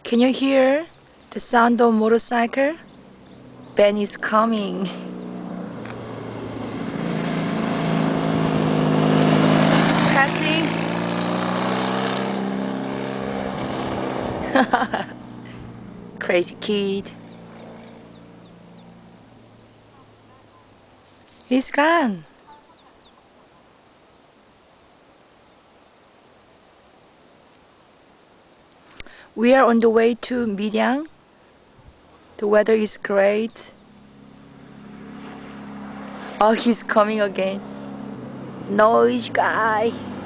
Can you hear the sound of motorcycle? Ben is coming. Passing. Crazy kid. He's gone. We are on the way to Miryang. The weather is great. Oh, he's coming again. Noise guy.